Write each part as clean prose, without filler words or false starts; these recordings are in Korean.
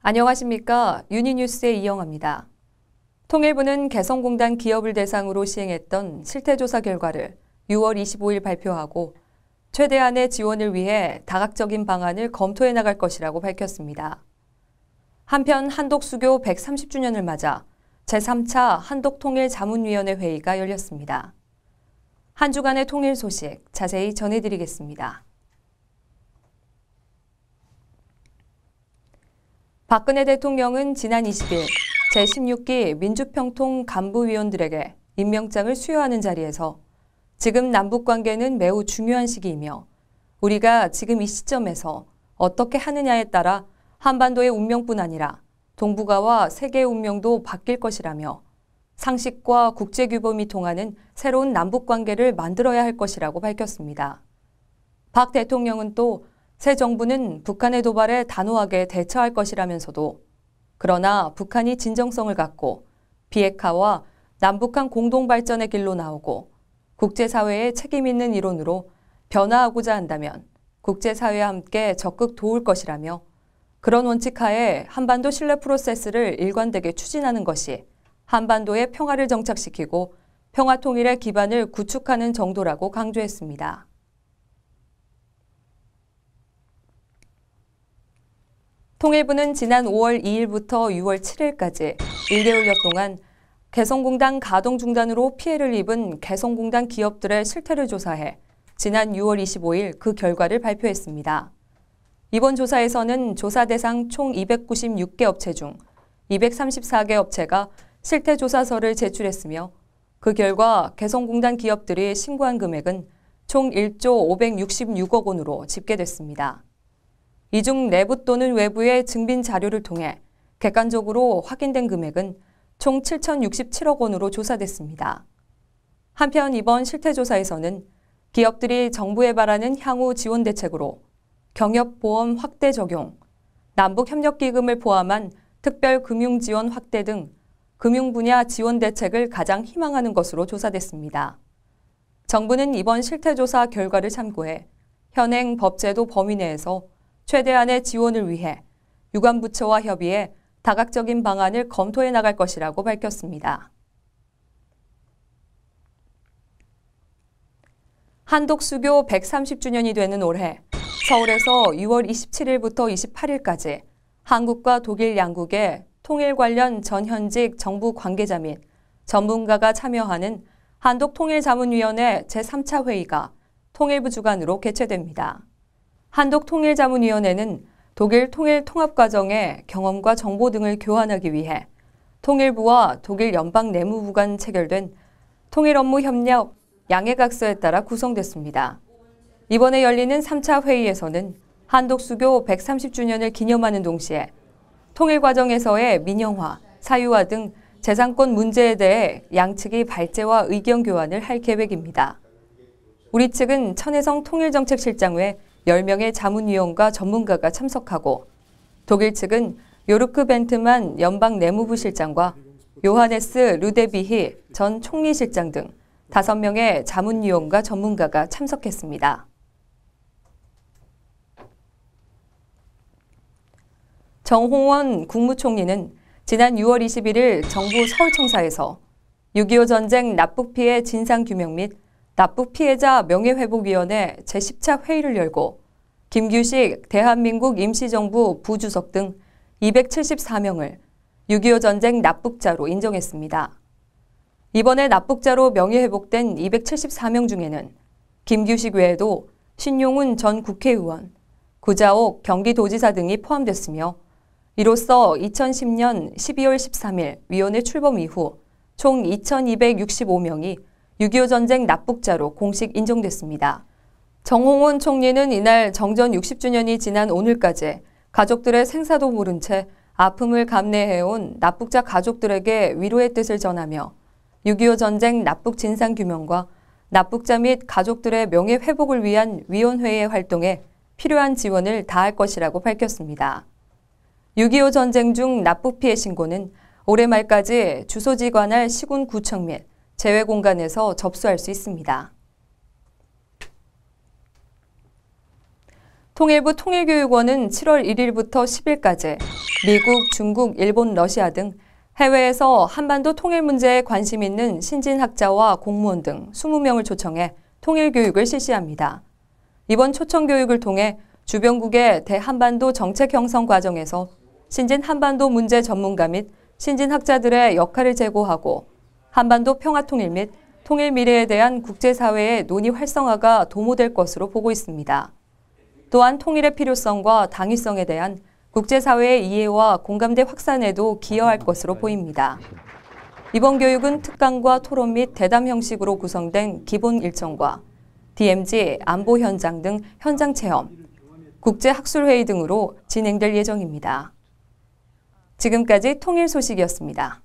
안녕하십니까. 유니뉴스의 이영아입니다. 통일부는 개성공단 기업을 대상으로 시행했던 실태조사 결과를 6월 25일 발표하고 최대한의 지원을 위해 다각적인 방안을 검토해 나갈 것이라고 밝혔습니다. 한편 한독수교 130주년을 맞아 제3차 한독통일자문위원회 회의가 열렸습니다. 한 주간의 통일 소식 자세히 전해드리겠습니다. 박근혜 대통령은 지난 20일 제16기 민주평통 간부위원들에게 임명장을 수여하는 자리에서 지금 남북관계는 매우 중요한 시기이며 우리가 지금 이 시점에서 어떻게 하느냐에 따라 한반도의 운명뿐 아니라 동북아와 세계의 운명도 바뀔 것이라며 상식과 국제규범이 통하는 새로운 남북관계를 만들어야 할 것이라고 밝혔습니다. 박 대통령은 또 새 정부는 북한의 도발에 단호하게 대처할 것이라면서도 그러나 북한이 진정성을 갖고 비핵화와 남북한 공동발전의 길로 나오고 국제사회의 책임 있는 이론으로 변화하고자 한다면 국제사회와 함께 적극 도울 것이라며 그런 원칙 하에 한반도 신뢰 프로세스를 일관되게 추진하는 것이 한반도의 평화를 정착시키고 평화통일의 기반을 구축하는 정도라고 강조했습니다. 통일부는 지난 5월 2일부터 6월 7일까지 1개월여 동안 개성공단 가동 중단으로 피해를 입은 개성공단 기업들의 실태를 조사해 지난 6월 25일 그 결과를 발표했습니다. 이번 조사에서는 조사 대상 총 296개 업체 중 234개 업체가 실태조사서를 제출했으며 그 결과 개성공단 기업들이 신고한 금액은 총 1조 566억 원으로 집계됐습니다. 이 중 내부 또는 외부의 증빙 자료를 통해 객관적으로 확인된 금액은 총 7,067억 원으로 조사됐습니다. 한편 이번 실태조사에서는 기업들이 정부에 바라는 향후 지원 대책으로 경협보험 확대 적용, 남북협력기금을 포함한 특별금융지원 확대 등 금융 분야 지원 대책을 가장 희망하는 것으로 조사됐습니다. 정부는 이번 실태조사 결과를 참고해 현행 법제도 범위 내에서 최대한의 지원을 위해 유관부처와 협의해 다각적인 방안을 검토해 나갈 것이라고 밝혔습니다. 한독수교 130주년이 되는 올해 서울에서 6월 27일부터 28일까지 한국과 독일 양국의 통일 관련 전현직 정부 관계자 및 전문가가 참여하는 한독통일자문위원회 제3차 회의가 통일부 주관으로 개최됩니다. 한독통일자문위원회는 독일 통일 통합 과정의 경험과 정보 등을 교환하기 위해 통일부와 독일 연방 내무부 간 체결된 통일 업무 협력 양해각서에 따라 구성됐습니다. 이번에 열리는 3차 회의에서는 한독수교 130주년을 기념하는 동시에 통일 과정에서의 민영화, 사유화 등 재산권 문제에 대해 양측이 발제와 의견 교환을 할 계획입니다. 우리 측은 천혜성 통일정책실장 외 10명의 자문위원과 전문가가 참석하고 독일 측은 요르크 벤트만 연방 내무부 실장과 요하네스 루데비히 전 총리실장 등 5명의 자문위원과 전문가가 참석했습니다. 정홍원 국무총리는 지난 6월 21일 정부 서울청사에서 6.25 전쟁 납북피해 진상규명 및 납북피해자 명예회복위원회 제10차 회의를 열고 김규식 대한민국 임시정부 부주석 등 274명을 6.25 전쟁 납북자로 인정했습니다. 이번에 납북자로 명예회복된 274명 중에는 김규식 외에도 신용훈 전 국회의원, 구자옥 경기도지사 등이 포함됐으며 이로써 2010년 12월 13일 위원회 출범 이후 총 2,265명이 6.25 전쟁 납북자로 공식 인정됐습니다. 정홍원 총리는 이날 정전 60주년이 지난 오늘까지 가족들의 생사도 모른 채 아픔을 감내해온 납북자 가족들에게 위로의 뜻을 전하며 6.25 전쟁 납북 진상규명과 납북자 및 가족들의 명예회복을 위한 위원회의 활동에 필요한 지원을 다할 것이라고 밝혔습니다. 6.25 전쟁 중 납북 피해 신고는 올해 말까지 주소지 관할 시군구청 및 재외공간에서 접수할 수 있습니다. 통일부 통일교육원은 7월 1일부터 10일까지 미국, 중국, 일본, 러시아 등 해외에서 한반도 통일 문제에 관심 있는 신진학자와 공무원 등 20명을 초청해 통일교육을 실시합니다. 이번 초청 교육을 통해 주변국의 대한반도 정책 형성 과정에서 신진 한반도 문제 전문가 및 신진학자들의 역할을 제고하고 한반도 평화통일 및 통일 미래에 대한 국제사회의 논의 활성화가 도모될 것으로 보고 있습니다. 또한 통일의 필요성과 당위성에 대한 국제사회의 이해와 공감대 확산에도 기여할 것으로 보입니다. 이번 교육은 특강과 토론 및 대담 형식으로 구성된 기본 일정과 DMZ, 안보 현장 등 현장 체험, 국제학술회의 등으로 진행될 예정입니다. 지금까지 통일 소식이었습니다.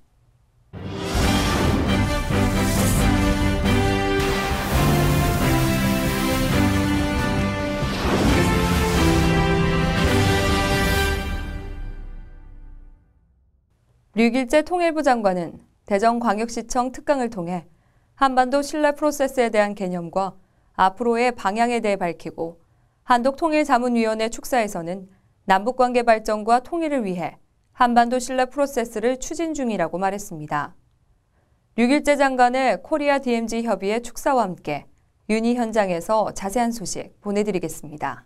류길재 통일부 장관은 대전광역시청 특강을 통해 한반도 신뢰 프로세스에 대한 개념과 앞으로의 방향에 대해 밝히고 한독통일자문위원회 축사에서는 남북관계 발전과 통일을 위해 한반도 신뢰 프로세스를 추진 중이라고 말했습니다. 류길재 장관의 코리아 DMZ 협의회 축사와 함께 윤희 현장에서 자세한 소식 보내드리겠습니다.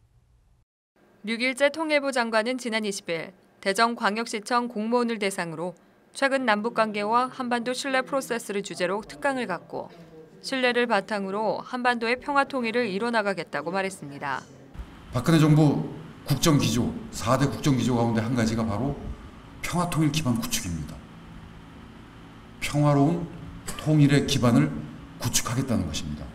류길재 통일부 장관은 지난 20일 대전광역시청 공무원을 대상으로 최근 남북관계와 한반도 신뢰 프로세스를 주제로 특강을 갖고 신뢰를 바탕으로 한반도의 평화통일을 이뤄나가겠다고 말했습니다. 박근혜 정부 국정기조, 4대 국정기조 가운데 한 가지가 바로 평화통일 기반 구축입니다. 평화로운 통일의 기반을 구축하겠다는 것입니다.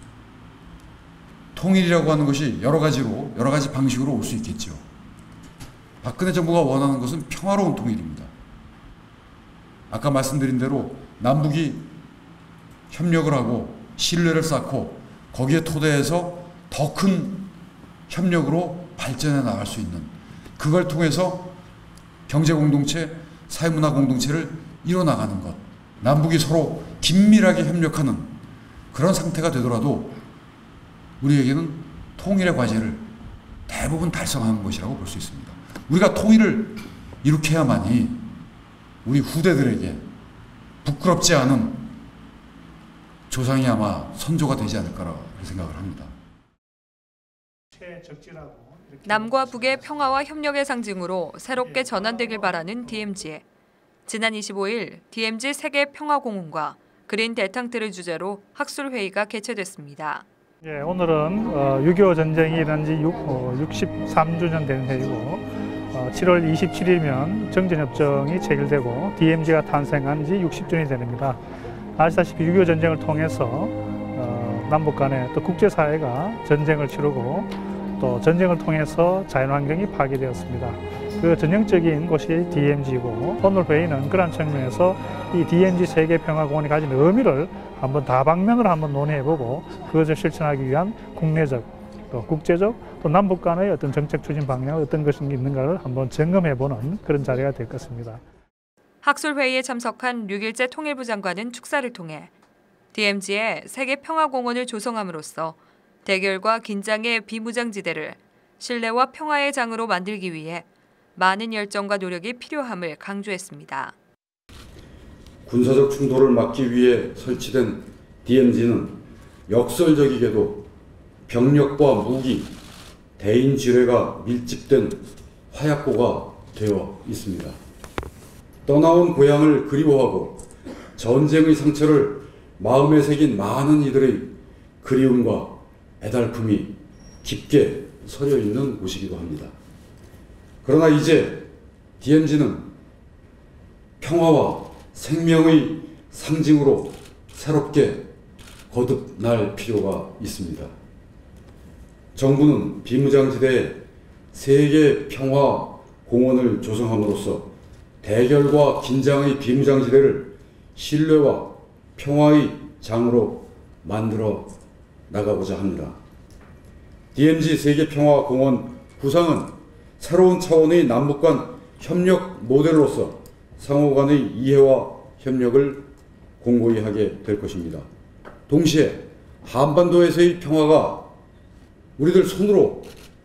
통일이라고 하는 것이 여러 가지 방식으로 올 수 있겠죠. 박근혜 정부가 원하는 것은 평화로운 통일입니다. 아까 말씀드린 대로 남북이 협력을 하고 신뢰를 쌓고 거기에 토대해서 더 큰 협력으로 발전해 나갈 수 있는, 그걸 통해서 경제공동체, 사회문화 공동체를 이뤄나가는 것, 남북이 서로 긴밀하게 협력하는 그런 상태가 되더라도 우리에게는 통일의 과제를 대부분 달성하는 것이라고 볼 수 있습니다. 우리가 통일을 이룩해야만이 우리 후대들에게 부끄럽지 않은 조상이 아마 선조가 되지 않을까라고 생각을 합니다. 남과 북의 평화와 협력의 상징으로 새롭게 전환되길 바라는 DMZ. 지난 25일 DMZ 세계평화공원과 그린 대탕트를 주제로 학술회의가 개최됐습니다. 예, 오늘은 6.25 전쟁이 일어난 지 63주년 된 해이고 7월 27일이면 정전협정이 체결되고 DMZ가 탄생한 지 60주년이 됩니다. 아시다시피 6.25 전쟁을 통해서 남북 간에 또 국제사회가 전쟁을 치르고 또 전쟁을 통해서 자연환경이 파괴되었습니다. 그 전형적인 곳이 DMZ이고 오늘 회의는 그런 측면에서 이 DMZ 세계평화공원이 가진 의미를 한번 다방면으로 한번 논의해보고 그것을 실천하기 위한 국내적 또 국제적 또 남북 간의 어떤 정책 추진 방향 어떤 것이 있는가를 한번 점검해보는 그런 자리가 될 것입니다. 학술회의에 참석한 류길재 통일부 장관은 축사를 통해 DMZ의 세계평화공원을 조성함으로써 대결과 긴장의 비무장지대를 신뢰와 평화의 장으로 만들기 위해 많은 열정과 노력이 필요함을 강조했습니다. 군사적 충돌을 막기 위해 설치된 DMZ는 역설적이게도 병력과 무기, 대인 지뢰가 밀집된 화약고가 되어 있습니다. 떠나온 고향을 그리워하고 전쟁의 상처를 마음에 새긴 많은 이들의 그리움과 애달픔이 깊게 서려 있는 곳이기도 합니다. 그러나 이제 DMZ는 평화와 생명의 상징으로 새롭게 거듭날 필요가 있습니다. 정부는 비무장지대에 세계 평화 공원을 조성함으로써 대결과 긴장의 비무장지대를 신뢰와 평화의 장으로 만들어 나가고자 합니다. DMZ 세계평화공원 구상은 새로운 차원의 남북 간 협력 모델로서 상호 간의 이해와 협력을 공고히 하게 될 것입니다. 동시에 한반도에서의 평화가 우리들 손으로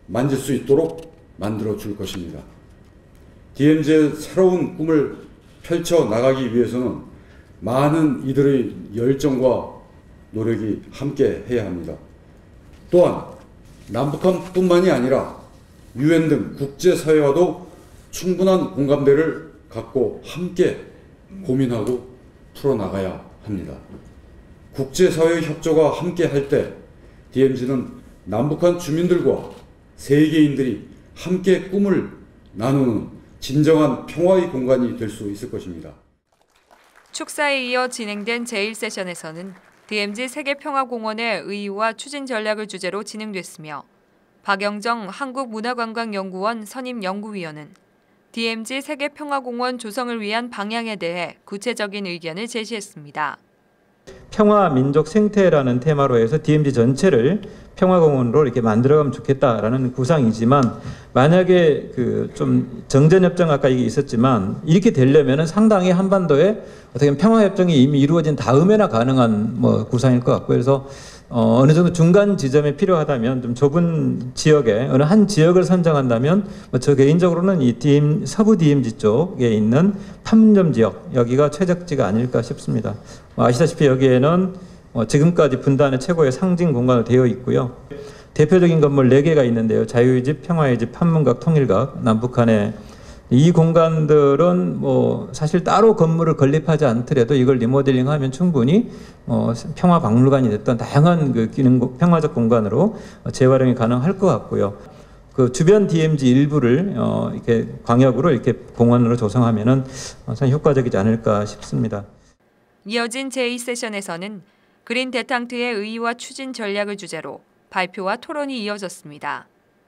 만질 수 있도록 만들어 줄 것입니다. DMZ의 새로운 꿈을 펼쳐 나가기 위해서는 많은 이들의 열정과 노력이 함께 해야 합니다. 또한 남북한뿐만이 아니라 UN 등 국제사회와도 충분한 공감대를 갖고 함께 고민하고 풀어나가야 합니다. 국제사회 협조가 함께 할 때 DMZ는 남북한 주민들과 세계인들이 함께 꿈을 나누는 진정한 평화의 공간이 될 수 있을 것입니다. 축사에 이어 진행된 제1세션에서는 DMZ 세계평화공원의 의의와 추진 전략을 주제로 진행됐으며 박영정 한국문화관광연구원 선임연구위원은 DMZ 세계평화공원 조성을 위한 방향에 대해 구체적인 의견을 제시했습니다. 평화 민족 생태라는 테마로 해서 DMZ 전체를 평화공원으로 이렇게 만들어가면 좋겠다라는 구상이지만 만약에 좀 정전협정 아까 이게 있었지만 이렇게 되려면은 상당히 한반도에 어떻게 보면 평화협정이 이미 이루어진 다음에나 가능한 구상일 것 같고요. 그래서 어느 정도 중간 지점이 필요하다면 좀 좁은 지역에 어느 한 지역을 선정한다면 저 개인적으로는 이 서부 DMZ 쪽에 있는 판문점 지역 여기가 최적지가 아닐까 싶습니다. 아시다시피 여기에는 지금까지 분단의 최고의 상징 공간으로 되어 있고요. 대표적인 건물 4개가 있는데요. 자유의 집, 평화의 집, 판문각, 통일각, 남북한에 이 공간들은 사실 따로 건물을 건립하지 않더라도 이걸 리모델링하면 충분히 평화박물관이 됐던 다양한 평화적 공간으로 재활용이 가능할 것 같고요. 그 주변 DMZ 일부를 이렇게 광역으로 이렇게 공원으로 조성하면은 상당히 효과적이지 않을까 싶습니다. 이어진 제2세션에서는 그린 데탕트의 의의와 추진 전략을 주제로 발표와 토론이 이어졌습니다.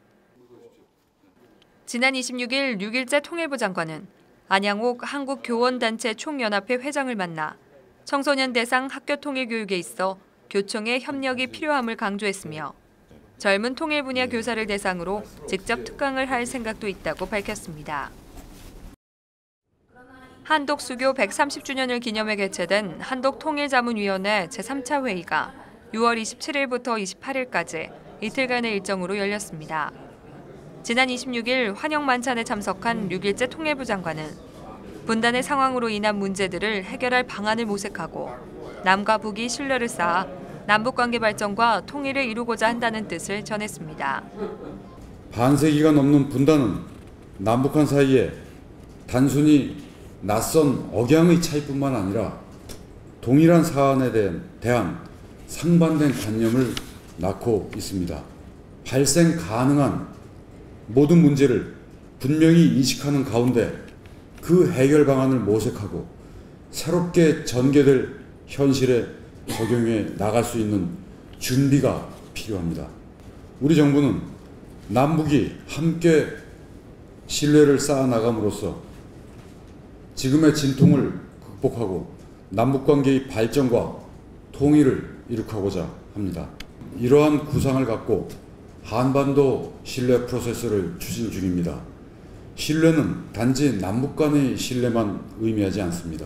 지난 26일 6일째 통일부 장관은 안양옥 한국교원단체 총연합회 회장을 만나 청소년 대상 학교 통일 교육에 있어 교총의 협력이 필요함을 강조했으며 젊은 통일 분야 교사를 대상으로 직접 특강을 할 생각도 있다고 밝혔습니다. 한독수교 130주년을 기념해 개최된 한독통일자문위원회 제3차 회의가 6월 27일부터 28일까지 이틀간의 일정으로 열렸습니다. 지난 26일 환영 만찬에 참석한 6일째 통일부 장관은 분단의 상황으로 인한 문제들을 해결할 방안을 모색하고 남과 북이 신뢰를 쌓아 남북관계 발전과 통일을 이루고자 한다는 뜻을 전했습니다. 반세기가 넘는 분단은 남북한 사이에 단순히 낯선 억양의 차이뿐만 아니라 동일한 사안에 대한 상반된 관념을 낳고 있습니다. 발생 가능한 모든 문제를 분명히 인식하는 가운데 그 해결 방안을 모색하고 새롭게 전개될 현실에 적용해 나갈 수 있는 준비가 필요합니다. 우리 정부는 남북이 함께 신뢰를 쌓아나감으로써 지금의 진통을 극복하고 남북관계의 발전과 통일을 이룩하고자 합니다. 이러한 구상을 갖고 한반도 신뢰 프로세스를 추진 중입니다. 신뢰는 단지 남북 간의 신뢰만 의미하지 않습니다.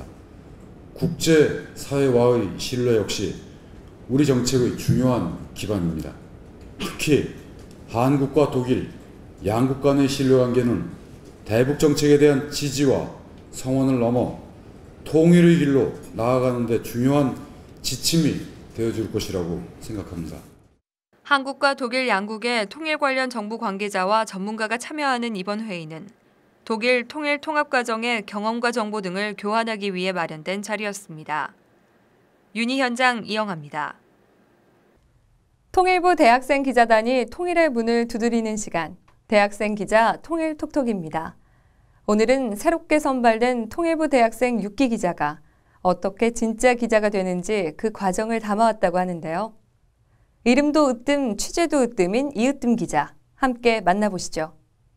국제사회와의 신뢰 역시 우리 정책의 중요한 기반입니다. 특히 한국과 독일, 양국 간의 신뢰관계는 대북 정책에 대한 지지와 성원을 넘어 통일의 길로 나아가는 데 중요한 지침이 되어줄 것이라고 생각합니다. 한국과 독일 양국의 통일 관련 정부 관계자와 전문가가 참여하는 이번 회의는 독일 통일 통합 과정의 경험과 정보 등을 교환하기 위해 마련된 자리였습니다. 윤희 현장 이영아입니다. 통일부 대학생 기자단이 통일의 문을 두드리는 시간, 대학생 기자 통일톡톡입니다. 오늘은 새롭게 선발된 통일부 대학생 6기 기자가 어떻게 진짜 기자가 되는지 그 과정을 담아왔다고 하는데요. 이름도 으뜸, 취재도 으뜸인 이으뜸 기자, 함께 만나보시죠.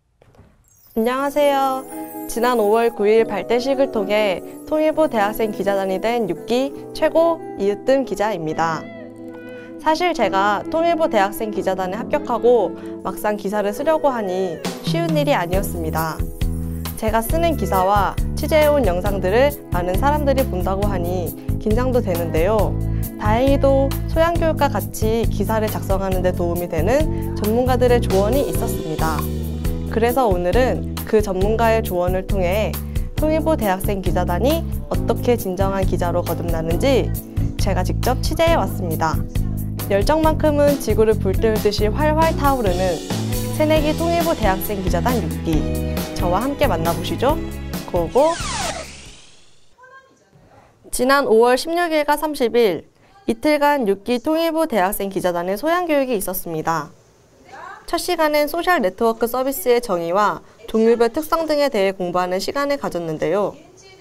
안녕하세요. 지난 5월 9일 발대식을 통해 통일부 대학생 기자단이 된 6기 최고 이으뜸 기자입니다. 사실 제가 통일부 대학생 기자단에 합격하고 막상 기사를 쓰려고 하니 쉬운 일이 아니었습니다. 제가 쓰는 기사와 취재해온 영상들을 많은 사람들이 본다고 하니 긴장도 되는데요. 다행히도 소양교육과 같이 기사를 작성하는 데 도움이 되는 전문가들의 조언이 있었습니다. 그래서 오늘은 그 전문가의 조언을 통해 통일부 대학생 기자단이 어떻게 진정한 기자로 거듭나는지 제가 직접 취재해 왔습니다. 열정만큼은 지구를 불태우듯이 활활 타오르는 새내기 통일부 대학생 기자단 6기, 저와 함께 만나보시죠. 고고! 지난 5월 16일과 30일 이틀간 6기 통일부 대학생 기자단의 소양교육이 있었습니다. 첫 시간엔 소셜 네트워크 서비스의 정의와 종류별 특성 등에 대해 공부하는 시간을 가졌는데요.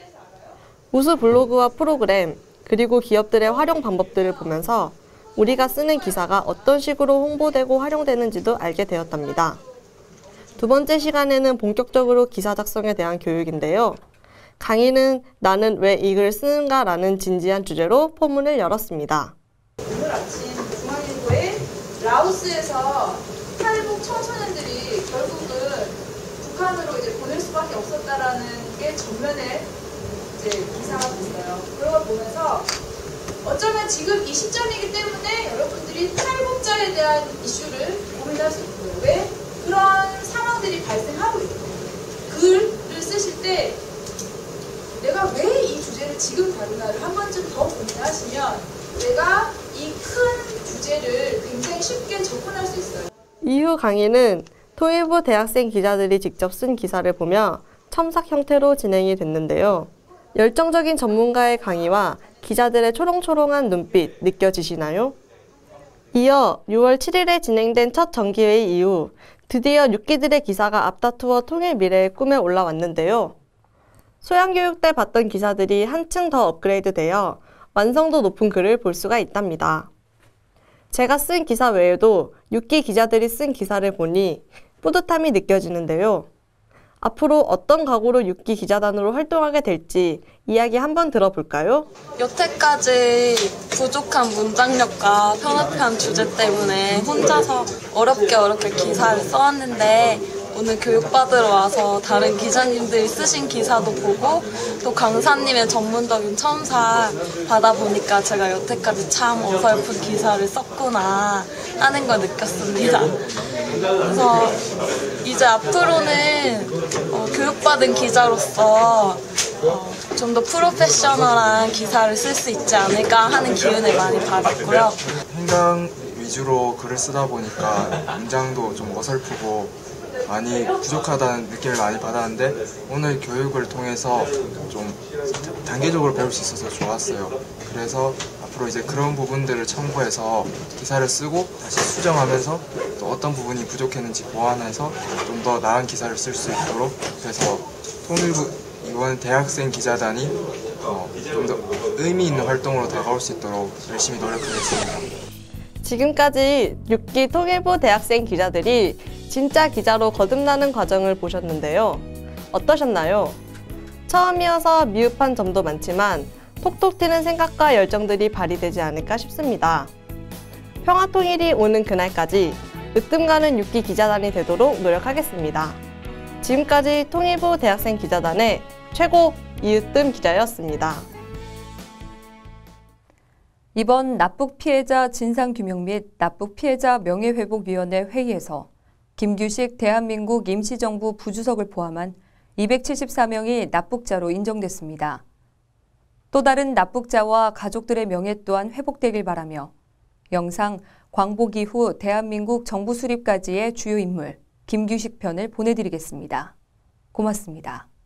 우수 블로그와 프로그램, 그리고 기업들의 활용 방법들을 보면서 우리가 쓰는 기사가 어떤 식으로 홍보되고 활용되는지도 알게 되었답니다. 두 번째 시간에는 본격적으로 기사 작성에 대한 교육인데요. 강의는 나는 왜 이 글을 쓰는가 라는 진지한 주제로 포문을 열었습니다. 오늘 아침 중앙일보에 라오스에서 탈북 청소년들이 결국은 북한으로 이제 보낼 수밖에 없었다라는 게 전면에 이제 기사가 됐어요. 그런 걸 보면서 어쩌면 지금 이 시점이기 때문에 여러분들이 탈북자에 대한 이슈를 고민할 수 있는 거예요. 왜 그런 상황들이 발생하고 있는 거예요. 글을 쓰실 때 내가 왜 이 주제를 지금 다루나를 한 번쯤 더 고민하시면 내가 이 큰 주제를 굉장히 쉽게 접근할 수 있어요. 이후 강의는 통일부 대학생 기자들이 직접 쓴 기사를 보며 첨삭 형태로 진행이 됐는데요. 열정적인 전문가의 강의와 기자들의 초롱초롱한 눈빛 느껴지시나요? 이어 6월 7일에 진행된 첫 정기회의 이후 드디어 6기들의 기사가 앞다투어 통일 미래의 꿈에 올라왔는데요. 소양교육 때 봤던 기사들이 한층 더 업그레이드되어 완성도 높은 글을 볼 수가 있답니다. 제가 쓴 기사 외에도 6기 기자들이 쓴 기사를 보니 뿌듯함이 느껴지는데요. 앞으로 어떤 각오로 6기 기자단으로 활동하게 될지 이야기 한번 들어볼까요? 여태까지 부족한 문장력과 편협한 주제 때문에 혼자서 어렵게 기사를 써왔는데 오늘 교육받으러 와서 다른 기자님들이 쓰신 기사도 보고 또 강사님의 전문적인 첨사 받아보니까 제가 여태까지 참 어설픈 기사를 썼구나 하는 걸 느꼈습니다. 그래서 이제 앞으로는 교육받은 기자로서 좀 더 프로페셔널한 기사를 쓸 수 있지 않을까 하는 기운을 많이 받았고요. 행강 위주로 글을 쓰다 보니까 문장도 좀 어설프고 많이 부족하다는 느낌을 많이 받았는데 오늘 교육을 통해서 좀 단계적으로 배울 수 있어서 좋았어요. 그래서 앞으로 이제 그런 부분들을 참고해서 기사를 쓰고 다시 수정하면서 또 어떤 부분이 부족했는지 보완해서 좀 더 나은 기사를 쓸 수 있도록 그래서 통일부 이번 대학생 기자단이 좀 더 의미 있는 활동으로 다가올 수 있도록 열심히 노력하겠습니다. 지금까지 6기 통일부 대학생 기자들이 진짜 기자로 거듭나는 과정을 보셨는데요. 어떠셨나요? 처음이어서 미흡한 점도 많지만 톡톡 튀는 생각과 열정들이 발휘되지 않을까 싶습니다. 평화통일이 오는 그날까지 으뜸가는 6기 기자단이 되도록 노력하겠습니다. 지금까지 통일부 대학생 기자단의 최고 이으뜸 기자였습니다. 이번 납북 피해자 진상규명 및 납북 피해자 명예회복위원회 회의에서 김규식 대한민국 임시정부 부주석을 포함한 274명이 납북자로 인정됐습니다. 또 다른 납북자와 가족들의 명예 또한 회복되길 바라며 영상 광복 이후 대한민국 정부 수립까지의 주요 인물 김규식 편을 보내드리겠습니다. 고맙습니다.